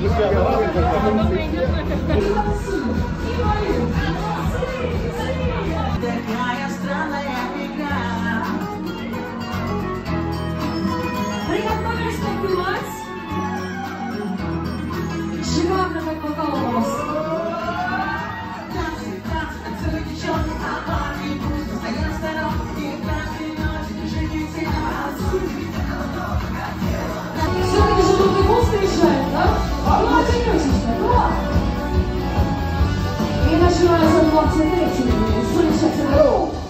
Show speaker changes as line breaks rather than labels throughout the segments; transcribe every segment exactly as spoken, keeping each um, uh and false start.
Такая странная игра.
Приготовились попивать. Шикарно как попало у вас.
Танцы, танцы, танцуют девчонки, а парни пусть стоят в сторонке. Каждый ночь движение тела.
Все-таки же тут и мозг решает, да? Ну, оценётесь, ну ладно. И начинается двадцать третий. Слышите, ну?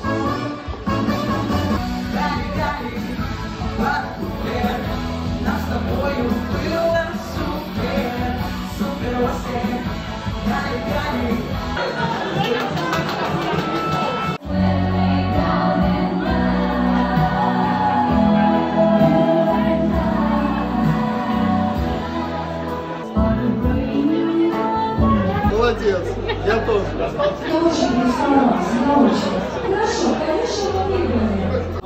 Нас с тобою было супер, супер вообще. Гали, гали.
Молодец, я тоже.
Я очень не старался, я очень. Хорошо, конечно, мы выиграли.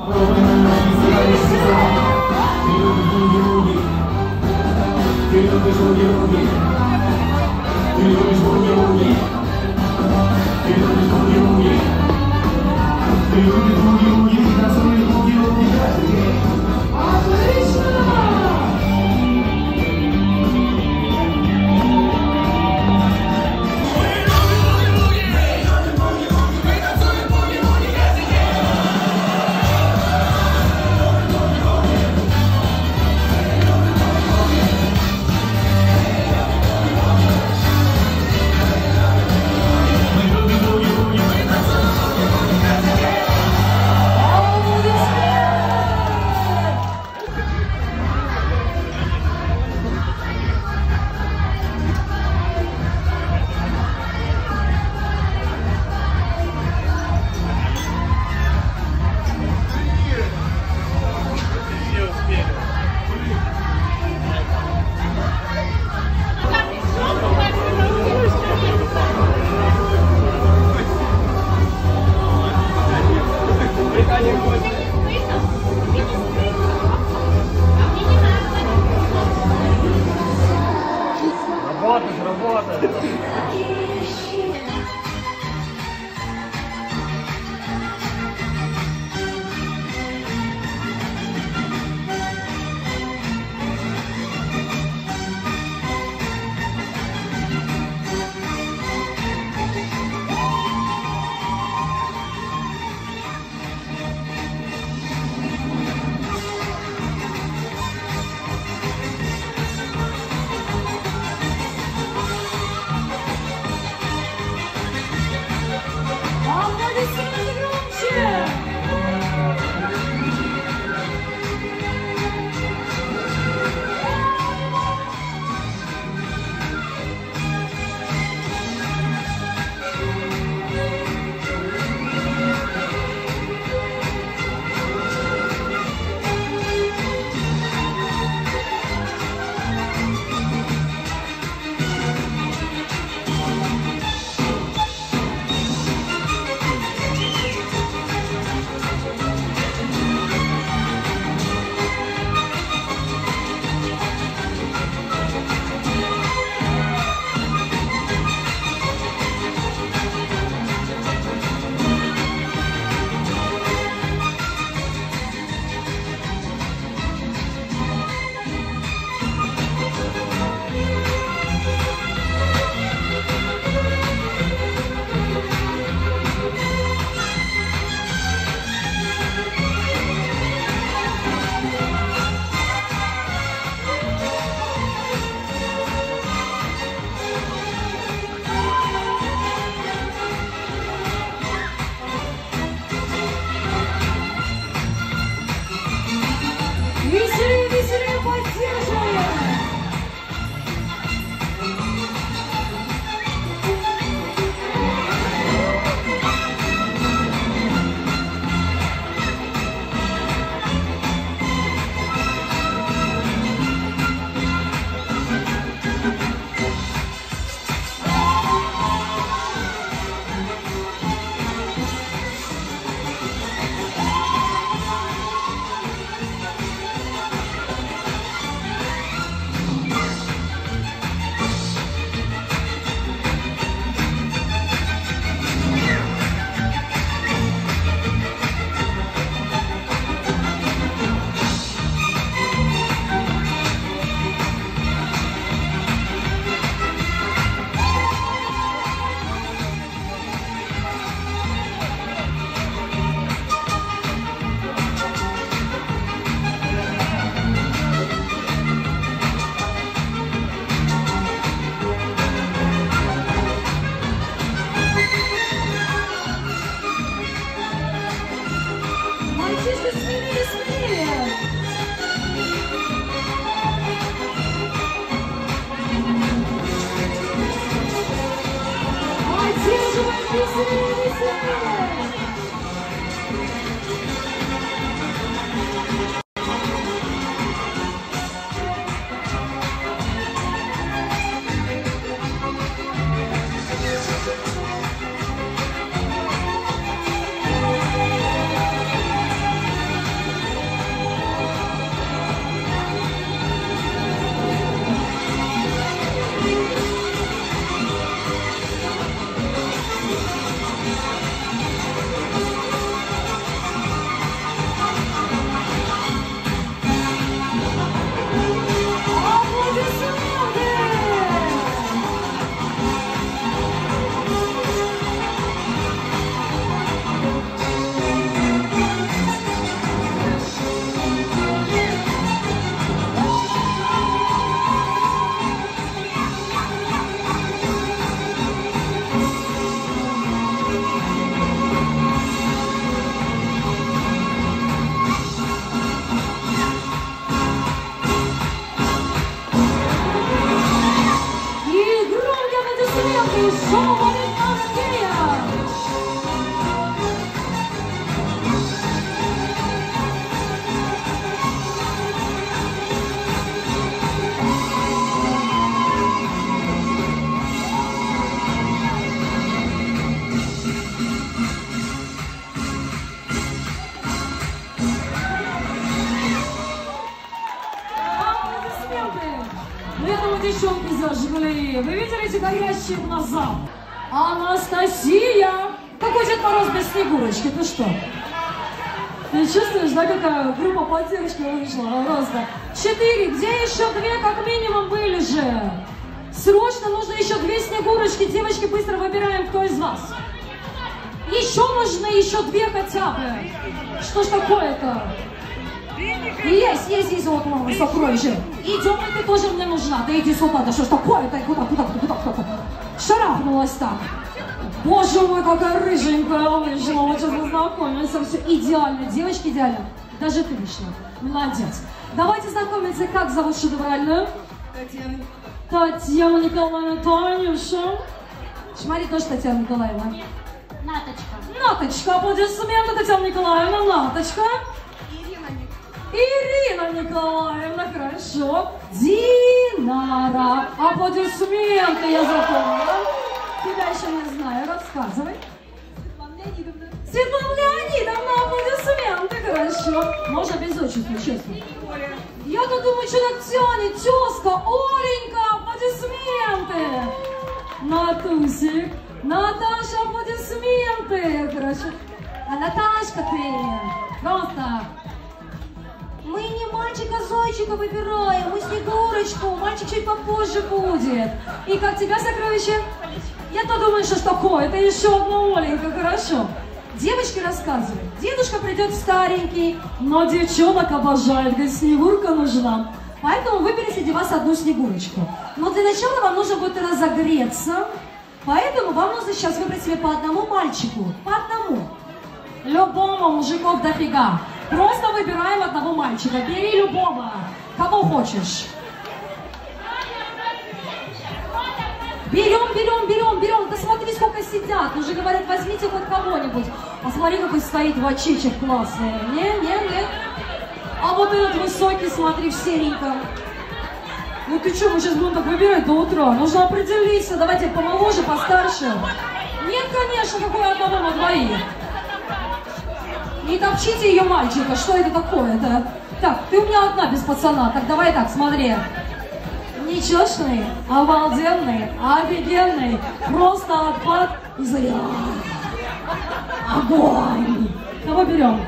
Ты любишь буги-буги, ты любишь буги-буги, ты любишь буги-буги, ты любишь буги-буги, танцуешь буги-буги каждый день.
Отлично!
Работать, работать.
Девчонки зажгли. Вы видели эти горящие глаза? Анастасия! Какой Дед Мороз без Снегурочки? Ты что? Ты чувствуешь, да, какая группа поддержки вышла? Просто. Четыре. Где еще две, как минимум, были же? Срочно нужно еще две Снегурочки. Девочки, быстро выбираем, кто из вас. Еще нужны еще две хотя бы. Что ж такое-то? Есть, есть, есть, вот мама, сокровище. Идем, и ты тоже мне нужна. Да иди сюда, да что ж такое-то? Куда, куда, куда, куда, куда? Шарахнулась так. Боже мой, какая рыженькая вышла. Вот сейчас мы знакомимся. Все идеально, девочки, идеально. Даже ты вышла. Молодец. Давайте знакомиться, как зовут шедевральную?
Татьяна.
Татьяна Николаевна, Танюша. Смотри, тоже Татьяна Николаевна.
Наточка.
Наточка, аплодисменты, Татьяна Николаевна. Наточка. Ирина Николаевна, хорошо. Динара. Аплодисменты, я запомнила. Тебя еще не знаю, рассказывай.
Светлана Леонидовна.
Светлана Леонидовна, аплодисменты, хорошо. Можно без отчества, честно.
Оля.
Я-то думаю, что так тянет, тезка, Оленька, аплодисменты. Натусик. Наташа, аплодисменты, хорошо. А Наташка ты, просто... Мы не мальчика-зайчика выбираем, мы Снегурочку, мальчик чуть попозже будет. И как тебя, сокровище? Я-то думаю, что ж такое, это еще одна Оленька, хорошо. Девочки рассказывают, дедушка придет старенький, но девчонок обожает, говорит, Снегурка нужна. Поэтому выбери среди вас одну Снегурочку. Но для начала вам нужно будет разогреться, поэтому вам нужно сейчас выбрать себе по одному мальчику, по одному. Любому, мужиков дофига. Просто выбираем одного мальчика. Бери любого, кого хочешь. Берем, берем, берем, берем. Да смотри, сколько сидят. Уже говорят, возьмите хоть кого-нибудь. Посмотри, какой стоит вачичек классный. Не, не, не. А вот этот высокий, смотри, в сереньком. Ну ты что, мы сейчас будем так выбирать до утра? Нужно определиться. Давайте помоложе, постарше. Нет, конечно, какой одного на двоих. Не топчите ее мальчика, что это такое-то? Так, ты у меня одна без пацана, так давай так, смотри. Нечестный, обалденный, офигенный, просто отпад и заряд. Огонь! Кого берем?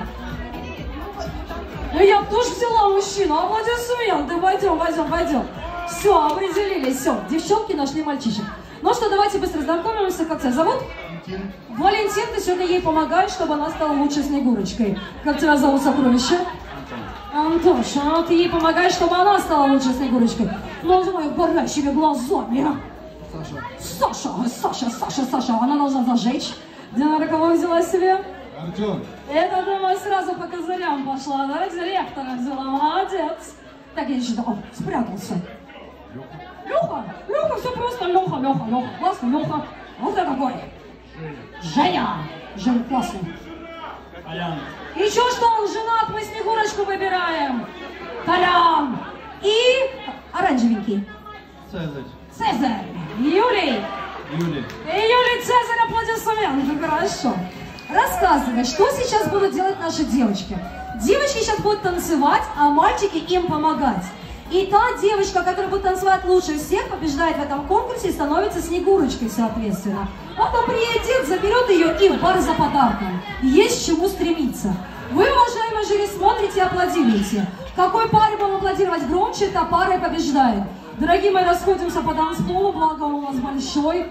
Ну я тоже взяла мужчину, аплодисменты, пойдем, пойдем, пойдем. Все, определились, все, девчонки нашли мальчишек. Ну что, давайте быстро знакомимся, как тебя зовут?
Валентин.
Валентин, ты сегодня ей помогаешь, чтобы она стала лучшей Снегурочкой. Как тебя зовут, сокровище?
Антон.
Антоша, а ты ей помогаешь, чтобы она стала лучшей Снегурочкой. Ну, давай горящими глазами.
Саша.
Саша, Саша, Саша, Саша, она должна зажечь. Динара, кого взяла себе?
Артем.
Это, думаю, сразу по козырям пошла, да? Директора взяла, молодец. Так, я еще, о, спрятался. Леха, Леха, все просто, Леха, Леха, Леха, классно, Леха. Вот это какой. Женя. Женя классный. И чё, что он женат, мы Снегурочку выбираем. Колян. И оранжевенький.
Цезарь.
Цезарь. Юлий.
Юлий.
И Юлий Цезарь, аплодисменты. Хорошо. Рассказывай, что сейчас будут делать наши девочки. Девочки сейчас будут танцевать, а мальчики им помогать. И та девочка, которая будет танцевать лучше всех, побеждает в этом конкурсе и становится Снегурочкой, соответственно. Потом приедет, заберет ее и в бар за подарком. Есть к чему стремиться. Вы, уважаемые жюри, смотрите и аплодируете. Какой паре будем аплодировать громче, та пара и побеждает. Дорогие мои, расходимся по танцполу, благо он у нас большой.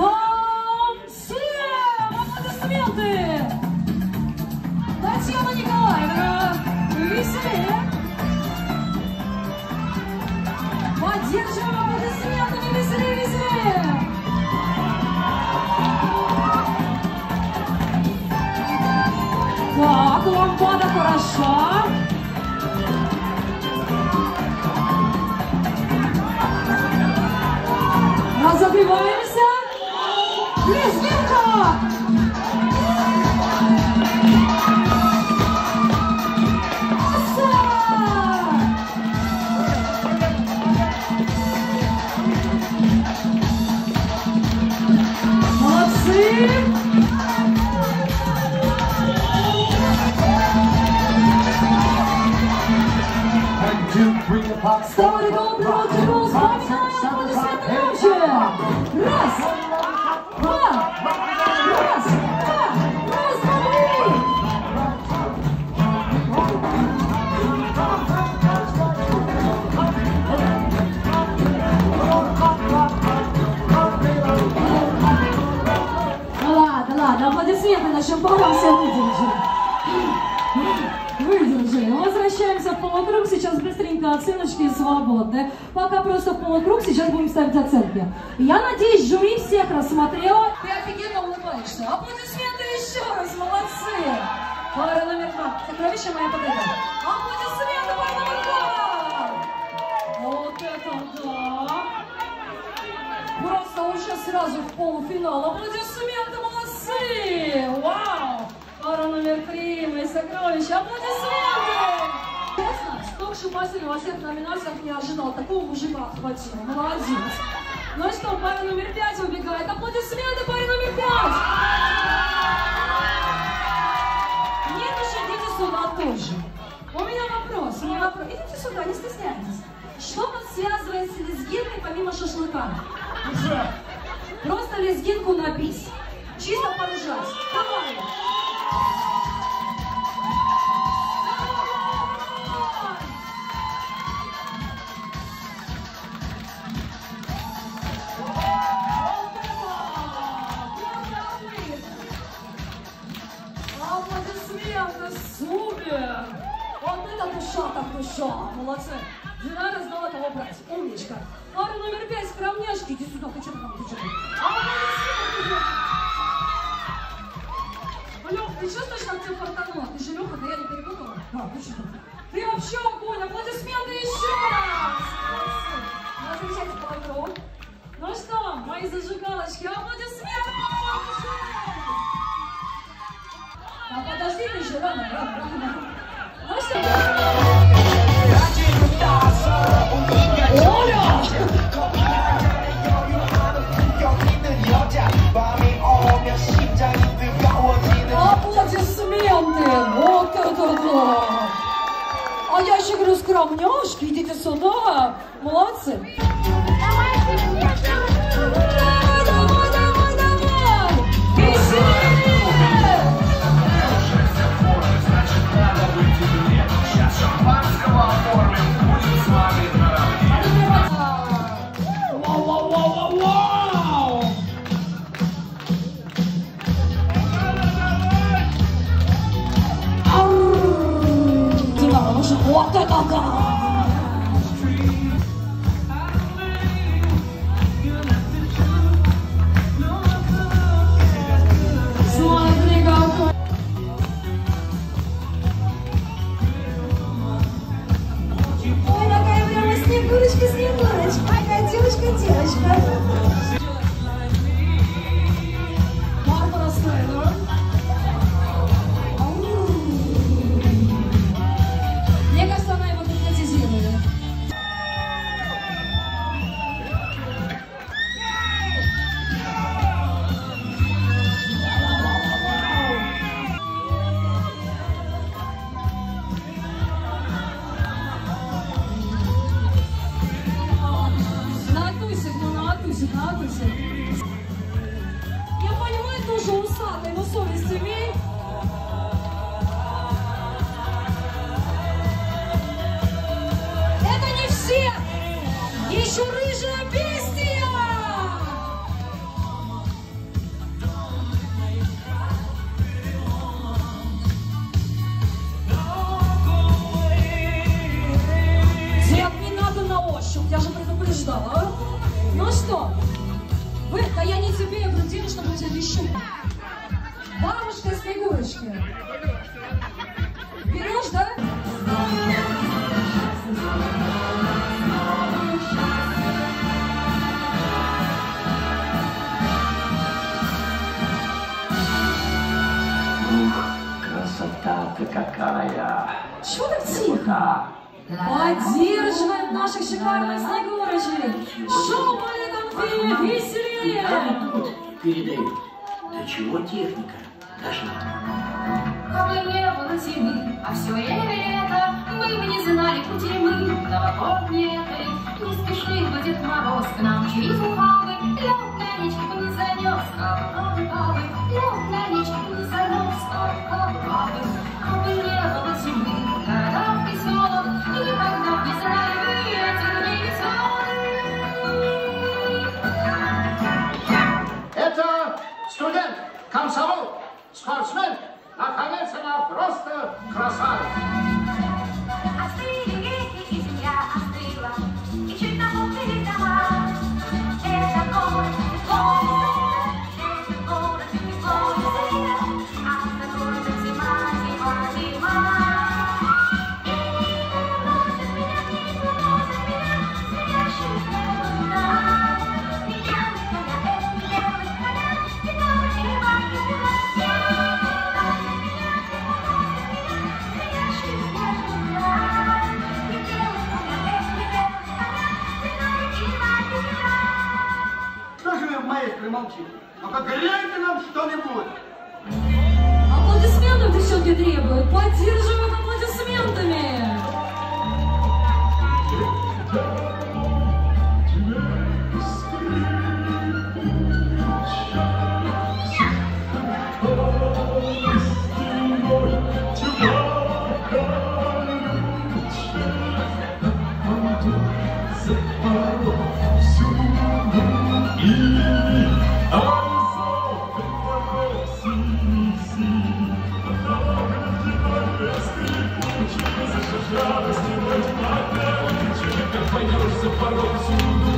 Танцуем! Аплодисменты! Татьяна Николаевна, веселее! Поддерживаем аплодисментами, веселее, веселее! Так, лампада хороша. Разогреваемся. Лезгинка! Молодцы! Старый добрый рок-н-ролл, вспоминаем аплодисменты громче! Раз, два, раз, два, раз, два, три! Ну ладно, ладно, аплодисменты нашим парам все выдержали. Выдержали. Мы возвращаемся в полукруг. Сейчас быстренько оценочки свободны. Пока просто в полукруг. Сейчас будем ставить оценки. Я надеюсь, жюри всех рассмотрела. Ты офигенно улыбаешься. Аплодисменты еще раз. Молодцы. Пара номер два. Сокровище моя победа. Аплодисменты, пара номер два. Вот это да. Просто уже сразу в полуфинал. Аплодисменты, молодцы. Вау. Пара номер три, мои сокровища, аплодисменты! Честно, столько шипасили во всех номинациях не ожидал, такого мужика хватило, молодец! Ну что, пара номер пять убегает, аплодисменты, пара номер пять! Нет, уж идите сюда тоже. У меня вопрос, у меня вопрос, идите сюда, не стесняйтесь. Что вас связывает с лезгинкой помимо шашлыка? Просто лезгинку на бис, чисто поржать, давай! Аплодисменты, супер! Вот это душа так душа, молодцы! Жена раздала того брать, умничка! Пара номер пять, скромняшки, иди сюда, ты что там, ты что там? Аплодисменты! Лёх, ты чувствуешь, как тебе фартануло? Ты же Лёха, да я не перепутала? Да, ты что? Ты вообще огонь! Аплодисменты еще раз! Возвращайте полукруг. Ну что, мои зажигалочки, аплодисменты! А подожди, ты еще рано, рано, рано. Ну что? Оля! Аплодисменты! Вот это да! А я еще говорю, скромняшки, идите сюда! Молодцы! Давай, давай, давай, давай! Веселее!
Сейчас шампанского оформим, будем с вами наравне.
Вау, вау, вау, вау, вау! Вот это да! Я понимаю, тоже усатый, но совесть имей. Это не все! Еще рыжая бестия! Дед, не надо на ощупь, я же предупреждала. Ну что, вы, да я не тебе, я грудину, чтобы тебя не щупать. Бабушка из Снегурочки. Берешь, да?
Красота-то какая!
Чего так тихо? Поддерживаем наших шикарных Снегурочек! Шоу по летом фильме веселее!
Тут передают. Да чего техника? Даже...
Как бы не было зимы, а все лето, мы бы не знали пути мы новогодней этой. Не спешил бы Дед Мороз к нам через ухабы, лёг на речку не занес, как бабы, лёг на речку не занес, как бабы. Как бы не было зимы, в городах веселых, никогда не знали бы этих дней веселых.
Это студент, комсомол, спортсмен, наконец, она просто красавица.
Остыли реки, и земля остыла, и чуть намокли дома. Это город, город, это город, город, а за городом зима, зима, зима. И морозит меня, и морозит меня, спящий снега. Белый коня, эх, белый коня, снеговый черепах,
Что же вы, маэстро, молчите? Ну-ка, гляньте нам что-нибудь.
Аплодисментов девчонки требуют. Поддерживаем аплодисментами.
Пойдешь за порог,